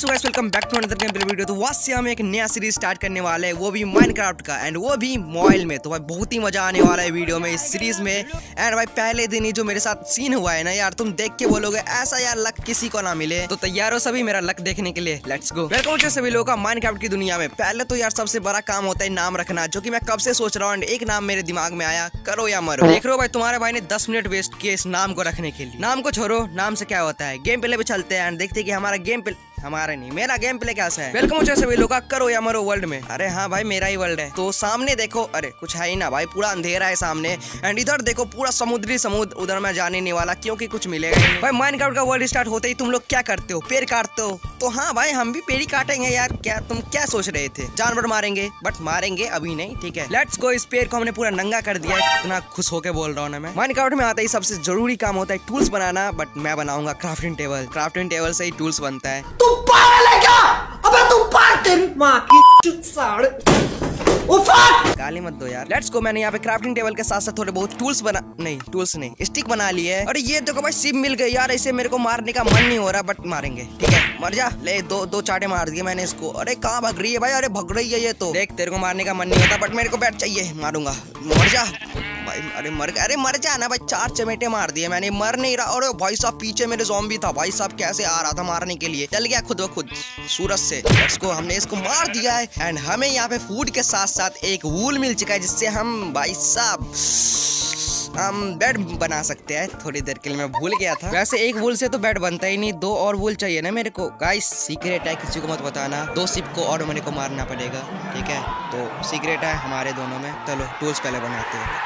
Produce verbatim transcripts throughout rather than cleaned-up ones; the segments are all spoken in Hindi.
So guys welcome back to another game play video. तो वहाँ से हम एक नया सीरीज स्टार्ट करने वाले हैं, वो भी माइनक्राफ्ट का, एंड वो भी मोबाइल में। तो भाई बहुत ही मजा आने वाला है वीडियो में, इस सीरीज में। एंड भाई पहले दिन ही जो मेरे साथ सीन हुआ है ना यार, तुम देख के बोलोगे ऐसा यार लक किसी को ना मिले। तो तैयार हो सभी मेरा लक देखने के लिए? Let's go. वेलकम हो सभी लोगों का माइनक्राफ्ट की दुनिया में। पहले तो यार सबसे बड़ा काम होता है नाम रखना, जो कि मैं कब से सोच रहा हूँ। एक नाम मेरे दिमाग में आया, करो या मरो। देख रहे हो भाई, तुम्हारे भाई ने दस मिनट वेस्ट किए इस नाम को रखने के लिए। नाम को छोड़ो, नाम से क्या होता है। गेम प्ले पे चलते हैं एंड देखते हैं कि हमारा गेम प्ले हमारा नहीं मेरा गेम प्ले कैसा है। वेलकम हो सभी लोग का करो या मरो वर्ल्ड में। अरे हाँ भाई, मेरा ही वर्ल्ड है। तो सामने देखो, अरे कुछ है ही ना भाई, पूरा अंधेरा है सामने। एंड इधर देखो पूरा समुद्री समुद्र, उधर मैं जाने नहीं वाला क्योंकि कुछ मिलेगा नहीं। भाई माइनक्राफ्ट का वर्ल्ड स्टार्ट होते ही तुम लोग क्या करते हो? पेड़ काटते हो। तो हाँ भाई, हम भी पेड़ ही काटेंगे यार। क्या तुम क्या सोच रहे थे? जानवर मारेंगे, बट मारेंगे अभी नहीं, ठीक है। Let's go. इस पेड़ को हमने पूरा नंगा कर दिया है। इतना खुश होकर बोल रहा हूँ ना मैं। माइनक्राफ्ट में आता ही सबसे जरूरी काम होता है टूल्स बनाना, बट मैं बनाऊंगा क्राफ्टिंग टेबल। क्राफ्टिंग टेबल से ही टूल्स बनता है। तुम पागल है क्या? अबे तुम पागल, तेरी माँ की साड़। गाली मत दो यार। Let's go. मैंने यहाँ पे क्राफ्टिंग टेबल के साथ साथ थोड़े बहुत टूल्स बना नहीं टूल्स नहीं स्टिक बना लिए है। और ये देखो भाई, सिप मिल गई यार। इसे मेरे को मारने का मन नहीं हो रहा, बट मारेंगे, ठीक है। मर जा। ले दो दो चाटे मार दिए मैंने इसको। अरे कहाँ भाग रही है भाई? अरे भग रही है ये तो। देख, तेरे को मारने का मन नहीं होता, बट मेरे को बैठ चाहिए, मारूंगा। मर जा भाई। अरे मर अरे मर जा ना भाई। चार चमेटे मार दिए मैंने, मर नहीं रहा। अरे भाई साहब, पीछे मेरे ज़ॉम्बी था भाई साहब, कैसे आ रहा था मारने के लिए। चल गया खुद ब खुद सूरज से। इसको हमने इसको मार दिया है। एंड हमें यहाँ पे फूड के साथ साथ एक वूल मिल चुका है, जिससे हम भाई साहब हम बेड बना सकते हैं। थोड़ी देर के लिए मैं भूल गया था। वैसे एक वूल से तो बेड बनता ही नहीं, दो और वूल चाहिए ना मेरे को। गाइस सीक्रेट है, किसी को मत बताना। दो सिप को और मेरे को मारना पड़ेगा, ठीक है। तो सीक्रेट है हमारे दोनों में। चलो टूल्स पहले बनाते हैं।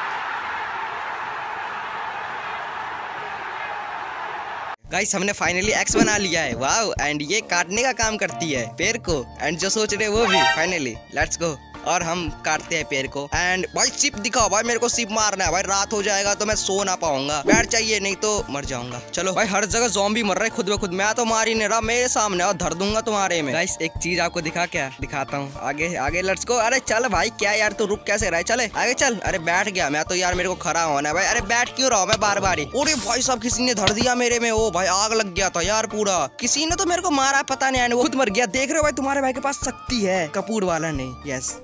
गाइस हमने फाइनली एक्स बना लिया है। वाओ। एंड ये काटने का काम करती है पेड़ को, एंड जो सोच रहे वो भी फाइनली। Let's go. और हम काटते हैं पेड़ को। एंड भाई सिप दिखाओ भाई, मेरे को सिप मारना है भाई। रात हो जाएगा तो मैं सो ना पाऊंगा। बैठ चाहिए, नहीं तो मर जाऊंगा। चलो भाई, हर जगह ज़ॉम्बी मर रहे खुद ब खुद। मैं तो मार ही नहीं रहा, मेरे सामने और धर दूंगा तुम्हारे में। गाइस एक चीज आपको दिखा क्या दिखाता हूँ। आगे आगे लेट्स गो। अरे चल भाई, क्या यार तू रुक कैसे रहा है? चले आगे चल। अरे बैठ गया मैं तो यार, मेरे को खड़ा होना है भाई। अरे बैठ क्यों रहा हूँ मैं बार बार ही? अरे भाई साहब, किसी ने धर दिया मेरे में। ओ भाई, आग लग गया था यार पूरा। किसी ने तो मेरे को मारा, पता नहीं, वो खुद मर गया। देख रहे हो भाई, तुम्हारे भाई के पास शक्ति है, कपूर वाला नहीं। यस।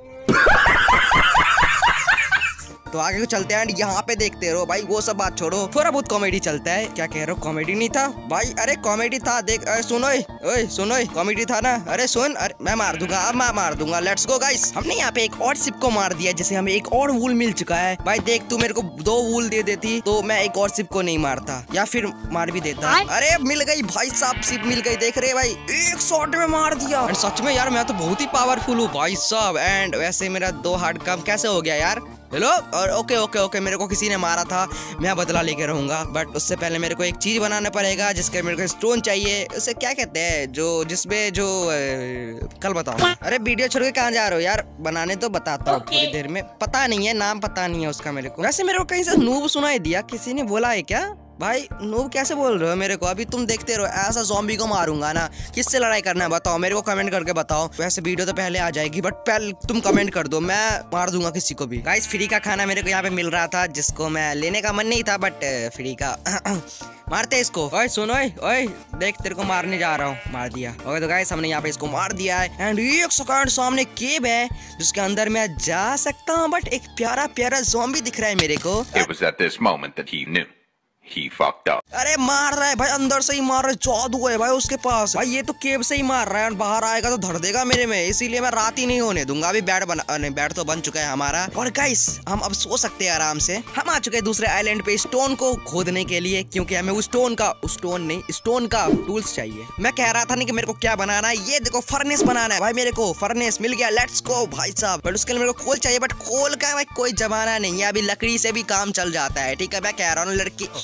तो आगे को चलते हैं। यहाँ पे देखते रहो भाई, वो सब बात छोड़ो, थोड़ा बहुत कॉमेडी चलता है। क्या कह रहे हो? कॉमेडी नहीं था भाई? अरे कॉमेडी था। देख, अरे सुनो ओए सुनो, कॉमेडी था ना? अरे सुन, अरे मैं मार दूंगा, अब मैं मार दूंगा। Let's go guys. हमने यहाँ पे एक और सिप को मार दिया, जैसे हमें एक और वूल मिल चुका है। भाई देख, तू मेरे को दो वूल दे देती तो मैं एक और सिप को नहीं मारता, या फिर मार भी देता। अरे मिल गई भाई साहब, सिप मिल गई। देख रहे भाई, एक शॉट में मार दिया। सच में यार, मैं तो बहुत ही पावरफुल हूँ भाई साहब। एंड वैसे मेरा दो हार्ट कम कैसे हो गया यार? हेलो। और ओके ओके ओके, मेरे को किसी ने मारा था, मैं बदला लेके रहूंगा। बट उससे पहले मेरे को एक चीज बनाना पड़ेगा, जिसके मेरे को स्टोन चाहिए। उसे क्या कहते हैं, जो जिसमें जो ए, कल बताओ। अरे वीडियो छोड़ के कहाँ जा रहे हो यार? बनाने तो बताता हूँ थोड़ी देर में। पता नहीं है, नाम पता नहीं है उसका मेरे को। वैसे मेरे को कहीं से नूब सुनाई दिया, किसी ने बोला है क्या? भाई नूब कैसे बोल रहे हो मेरे को? अभी तुम देखते रहो, ऐसा ज़ॉम्बी को मारूंगा ना। किससे लड़ाई करना है बताओ, मेरे को कमेंट करके बताओ। वैसे वीडियो तो पहले आ जाएगी, बट पहले तुम कमेंट कर दो, मैं मार दूंगा किसी को भी। गाइस फ्री का खाना मेरे को यहाँ पे मिल रहा था, जिसको मैं लेने का मन नहीं था, बट फ्री का मारते इसको। ओए सुनो, ओए देख, तेरे को मारने जा रहा हूँ। मार दिया। ओके तो गाइस, हमने यहाँ पे इसको मार दिया है। एंड एक सेकंड, सामने केव है जिसके अंदर मैं जा सकता हूँ, बट एक प्यारा प्यारा ज़ॉम्बी दिख रहा है मेरे को। It was at this moment that he knew. He fucked up. अरे मार रहा है भाई, अंदर से ही मार रहा है। जादू है भाई उसके पास। भाई ये तो केव से ही मार रहा है, बाहर आएगा तो धर देगा मेरे में, इसीलिए मैं रात ही नहीं होने दूंगा। अभी बेड बना नहीं, बेड तो बन चुका है हमारा। और गाइस हम अब सो सकते हैं आराम से। हम आ चुके हैं दूसरे आइलैंड पे स्टोन को खोदने के लिए, क्योंकि हमें उस स्टोन का उस स्टोन नहीं स्टोन का टूल्स चाहिए। मैं कह रहा था नहीं कि मेरे को क्या बनाना है। ये देखो, फर्नेस बनाना है भाई मेरे को। फर्नेस मिल गया। लेट्स गो भाई साहब। बट उसके लिए मेरे को खोल चाहिए, बट खोल का भाई कोई जमाना नहीं है। अभी लकड़ी से भी काम चल जाता है, ठीक है। मैं कह रहा हूँ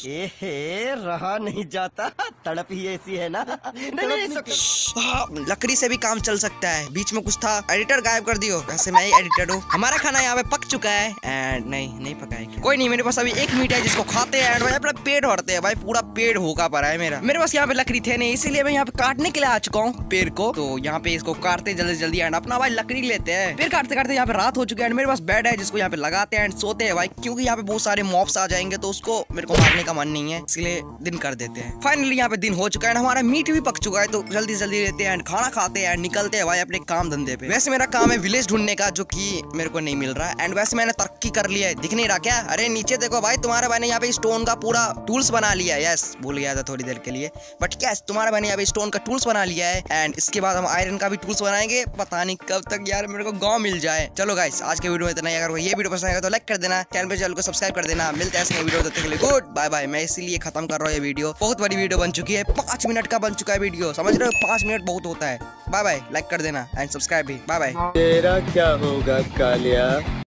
लड़की रहा नहीं जाता, तड़प ही ऐसी है ना। नहीं, नहीं, नहीं, लकड़ी से भी काम चल सकता है। बीच में कुछ था, एडिटर गायब कर दियो। वैसे मैं ही एडिटर हूँ। हमारा खाना यहाँ पे पक चुका है। एंड नहीं नहीं पका है, कोई नहीं। मेरे पास अभी एक मीट है जिसको खाते हैं। भाई अपना पेट भरते हैं भाई, पूरा पेड़ होगा पड़ा है मेरा। मेरे पास यहाँ पे लकड़ी थे नहीं, इसीलिए मैं यहाँ पे काटने के लिए आ चुका हूँ पेड़ को। तो यहाँ पे इसको काटते जल्दी जल्दी एंड अपना भाई लकड़ी लेते हैं। पेड़ काटते काटते यहाँ पे रात हो चुकी है। मेरे पास बेड है जिसको यहाँ पे लगाते हैं एंड सोते हैं भाई, क्योंकि यहाँ पे बहुत सारे मॉब्स आ जाएंगे तो उसको मेरे को मारने का मन मन नहीं है, इसलिए दिन कर देते हैं। फाइनली यहाँ पे दिन हो चुका है, हमारा मीट भी पक चुका है, तो जल्दी जल्दी लेते हैं, खाना खाते हैं, निकलते हैं भाई अपने काम धंधे पे। वैसे मेरा काम है विलेज ढूंढने का, जो कि मेरे को नहीं मिल रहा है। एंड वैसे मैंने तरक्की कर लिया है, दिख नहीं रहा क्या? अरे नीचे देखो भाई, तुम्हारे भाई ने यहाँ पे स्टोन का पूरा टूल्स बना लिया है। यस, भूल गया था थोड़ी देर के लिए, बट यस, तुम्हारे भाई ने यहाँ पे स्टोन का टूल्स बना लिया है। एंड इसके बाद हम आयरन का भी टूल्स बनाएंगे, पता नहीं कब तक यार मेरे को गाँव मिल जाए। चलो गाइस, आज के वीडियो में इतना ही। अगर ये वीडियो पसंद आएगा तो लाइक कर देना, चैनल पे चैनल को सब्सक्राइब कर देना। मिलते हैं ऐसे वीडियो, तब तक के लिए गुड बाय बाय। मैं इसीलिए खत्म कर रहा हूँ ये वीडियो, बहुत बड़ी वीडियो बन चुकी है, पांच मिनट का बन चुका है वीडियो, समझ रहे हो? पांच मिनट बहुत होता है। बाय बाय, लाइक कर देना एंड सब्सक्राइब भी। Bye bye. तेरा क्या होगा कालिया?